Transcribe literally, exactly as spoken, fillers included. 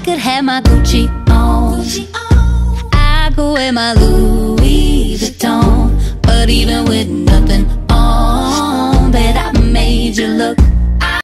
could have my Gucci on, I could wear my Louis Vuitton, but even with